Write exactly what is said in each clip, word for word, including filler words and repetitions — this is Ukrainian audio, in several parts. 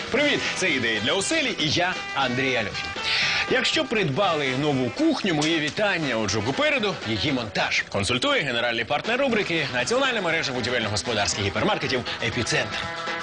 Привіт! Це «Ідеї для оселі» і я, Андрій Альохін. Якщо придбали нову кухню, мої вітання. Отже, попереду її монтаж. Консультує генеральний партнер рубрики Національна мережа будівельно-господарських гіпермаркетів «Епіцентр».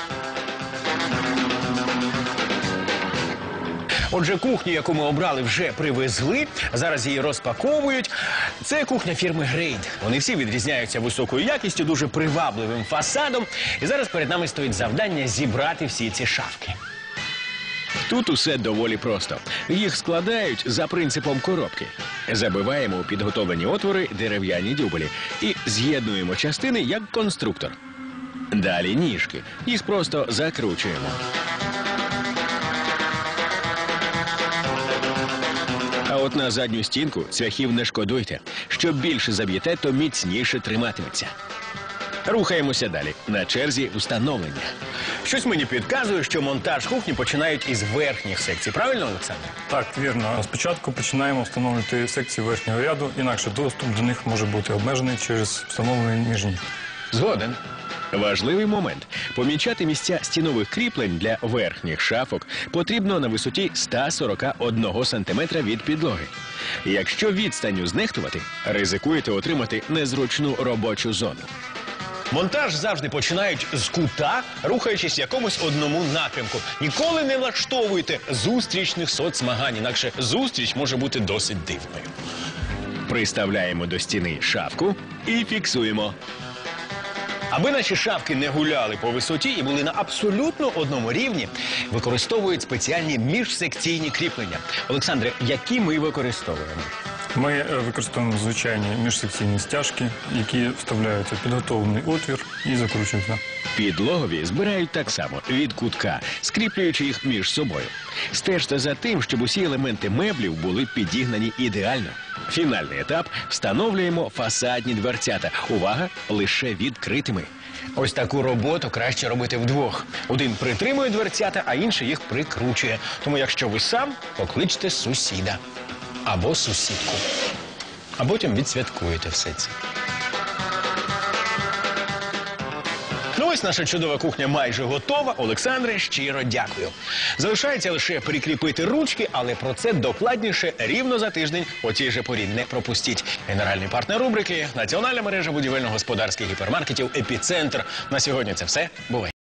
Отже, кухню, яку ми обрали, вже привезли. Зараз її розпаковують. Це кухня фірми «Грейд». Вони всі відрізняються високою якістю, дуже привабливим фасадом. І зараз перед нами стоїть завдання зібрати всі ці шафки. Тут усе доволі просто. Їх складають за принципом коробки. Забиваємо у підготовлені отвори дерев'яні дюбелі і з'єднуємо частини як конструктор. Далі ніжки. Їх просто закручуємо. А от на задню стінку цвяхів не шкодуйте. Що більше заб'єте, то міцніше триматиметься. Рухаємося далі. На черзі встановлення. Щось мені підказує, що монтаж кухні починають із верхніх секцій. Правильно, Олександр? Так, вірно. Спочатку починаємо встановлювати секції верхнього ряду, інакше доступ до них може бути обмежений через встановлені нижні. Згоден. Важливий момент. Помічати місця стінових кріплень для верхніх шафок потрібно на висоті ста сорока одного сантиметра від підлоги. Якщо відстанню знехтувати, ризикуєте отримати незручну робочу зону. Монтаж завжди починають з кута, рухаючись в якомусь одному напрямку. Ніколи не влаштовуйте зустрічних соцзмагань, інакше зустріч може бути досить дивною. Приставляємо до стіни шафку і фіксуємо. Аби наші шафки не гуляли по висоті і були на абсолютно одному рівні, використовують спеціальні міжсекційні кріплення. Олександре, які ми використовуємо? Ми е, використовуємо звичайні міжсекційні стяжки, які вставляються в підготовлений отвір і закручуються. Підлогові збирають так само, від кутка, скріплюючи їх між собою. Стежте за тим, щоб усі елементи меблів були підігнані ідеально. Фінальний етап – встановлюємо фасадні дверцята. Увага! Лише відкритими. Ось таку роботу краще робити вдвох. Один притримує дверцята, а інший їх прикручує. Тому якщо ви сам, покличте сусіда. Або сусідку. А потім відсвяткуєте все це. Ну ось наша чудова кухня майже готова. Олександре, щиро дякую. Залишається лише прикріпити ручки, але про це докладніше рівно за тиждень о цій же порі. Не пропустіть. Генеральний партнер рубрики – Національна мережа будівельно-господарських гіпермаркетів «Епіцентр». На сьогодні це все. Бувай.